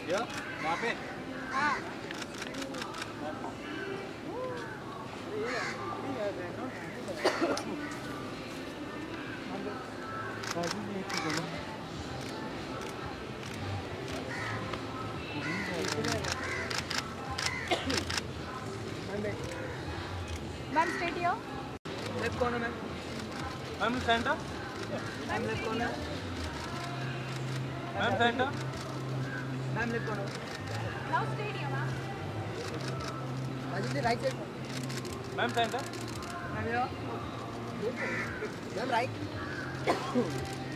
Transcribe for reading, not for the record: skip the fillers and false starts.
या वहाँ पे हाँ ma'am state here left corner में ma'am centre ma'am left corner ma'am centre ma'am left corner now state here ma'am Rajeev ji right side ma'am centre ma'am right